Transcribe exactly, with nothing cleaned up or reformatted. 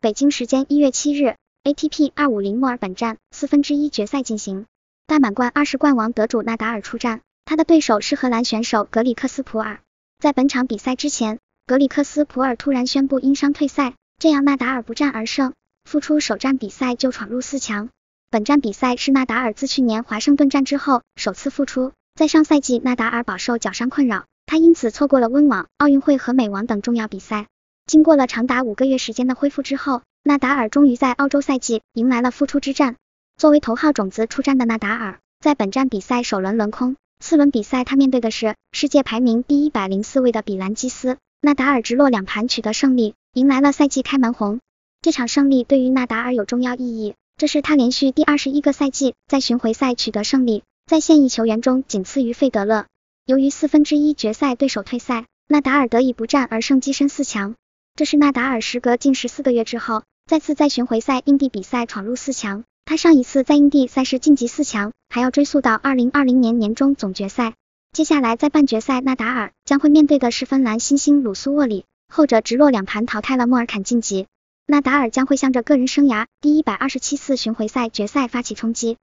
北京时间一月七日 ，A T P 二五零墨尔本站四分之一决赛进行，大满贯二十冠王得主纳达尔出战，他的对手是荷兰选手格里克斯普尔。在本场比赛之前，格里克斯普尔突然宣布因伤退赛，这样纳达尔不战而胜，复出首战比赛就闯入四强。本站比赛是纳达尔自去年华盛顿站之后首次复出，在上赛季纳达尔饱受脚伤困扰，他因此错过了温网、奥运会和美网等重要比赛。经过了长达五个月时间的恢复之后，纳达尔终于在澳洲赛季迎来了复出之战。作为头号种子出战的纳达尔，在本站比赛首轮轮空，次轮比赛他面对的是世界排名第一百零四位的比兰基斯，纳达尔直落两盘取得胜利，迎来了赛季开门红。这场胜利对于纳达尔有重要意义，这是他连续第二十一个赛季在巡回赛取得胜利，在现役球员中仅次于费德勒。由于四分之一决赛对手退赛，纳达尔得以不战而胜跻身四强。这是纳达尔时隔近十四个月之后，再次在巡回赛硬地比赛闯入四强。他上一次在硬地赛事晋级四强，还要追溯到二零二零年年中总决赛。接下来在半决赛，纳达尔将会面对的是芬兰新星鲁苏沃里，后者直落两盘淘汰了莫尔坎晋级。纳达尔将会向着个人生涯第一百二十七次巡回赛决赛发起冲击。